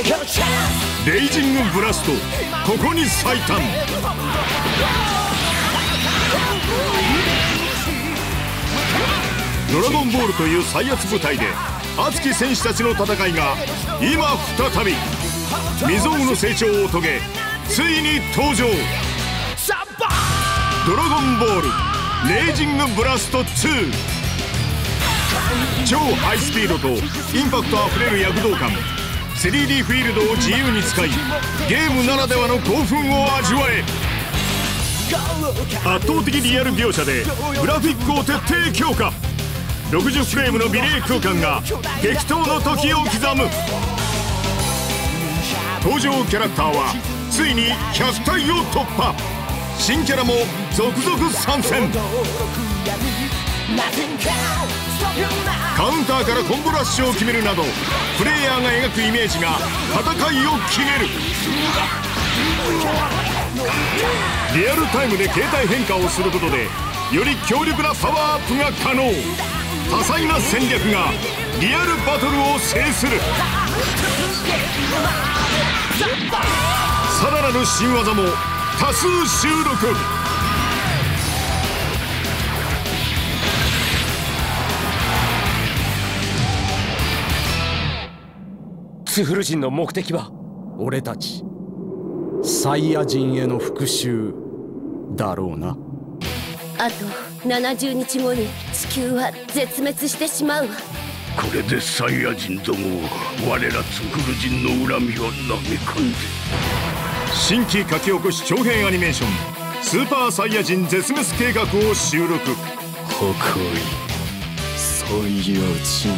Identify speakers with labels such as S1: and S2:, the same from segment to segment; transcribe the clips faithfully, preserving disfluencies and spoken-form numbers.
S1: レイジングブラスト、ここに最短。ドラゴンボールという最圧舞台で熱き戦士たちの戦いが今再び未曾有の成長を遂げ、ついに登場。ドラゴンボールレイジングブラストツー。超ハイスピードとインパクトあふれる躍動感、スリーディー フィールドを自由に使い、ゲームならではの興奮を味わえ。圧倒的リアル描写でグラフィックを徹底強化。ろくじゅうフレームの美麗空間が激闘の時を刻む。登場キャラクターはついにひゃくたいを突破。新キャラも続々参戦。カウンターからコンボラッシュを決めるなど、プレイヤーが描くイメージが戦いを決める。リアルタイムで形態変化をすることでより強力なパワーアップが可能。多彩な戦略がリアルバトルを制する。さらなる新技も多数収録。
S2: ツフル人の目的は俺たちサイヤ人への復讐だろうな。
S3: あとななじゅうにちごに地球は絶滅してしまうわ。
S4: これでサイヤ人どもを我らツフル人の恨みを飲み込んで。
S1: 新規書き起こし長編アニメーション「スーパーサイヤ人絶滅計画」を収録。
S2: 破壊サイヤ人。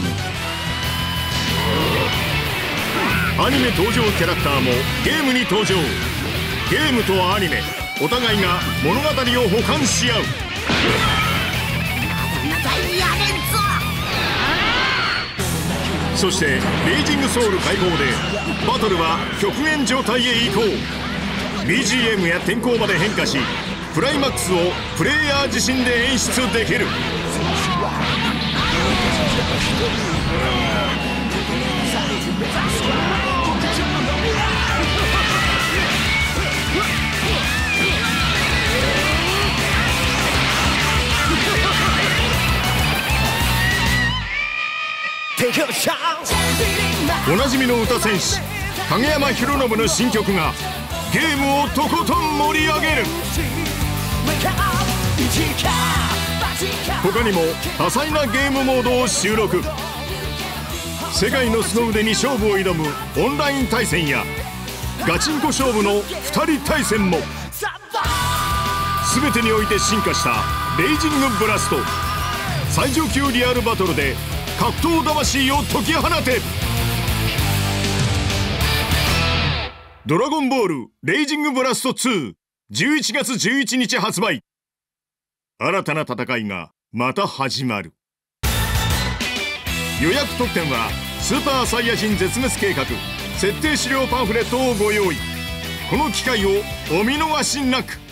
S1: アニメ登場キャラクターもゲームに登場。ゲームとアニメお互いが物語を補完し合う。そしてレイジングソウル解放でバトルは極限状態へ移行。 ビージーエム や天候まで変化し、クライマックスをプレイヤー自身で演出できる。おなじみの歌戦士影山ヒロノブの新曲がゲームをとことん盛り上げる。他にも多彩なゲームモードを収録。世界の凄腕に勝負を挑むオンライン対戦やガチンコ勝負のふたり対戦も。全てにおいて進化したレイジングブラスト。最上級リアルバトルで格闘魂を解き放て。ドラゴンボールレイジングブラストツー、じゅういちがつじゅういちにち発売。新たな戦いがまた始まる。予約特典はスーパーサイヤ人絶滅計画設定資料パンフレットをご用意。この機会をお見逃しなく。